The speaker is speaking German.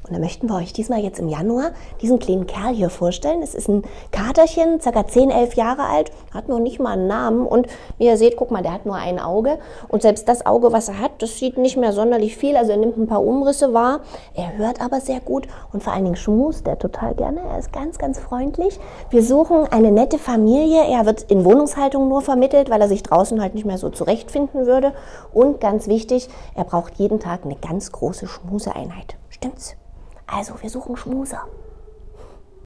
Und da möchten wir euch diesmal jetzt im Januar diesen kleinen Kerl hier vorstellen. Es ist ein Katerchen, ca. 10, 11 Jahre alt, hat noch nicht mal einen Namen. Und wie ihr seht, guck mal, der hat nur ein Auge. Und selbst das Auge, was er hat, das sieht nicht mehr sonderlich viel. Also er nimmt ein paar Umrisse wahr. Er hört aber sehr gut und vor allen Dingen schmust er total gerne. Er ist ganz, ganz freundlich. Wir suchen eine nette Familie. Er wird in Wohnungshaltung nur vermittelt, weil er sich draußen halt nicht mehr so zurechtfinden würde. Und ganz wichtig, er braucht jeden Tag eine ganz große Schmuseeinheit. Stimmt's? Also, wir suchen Schmuser.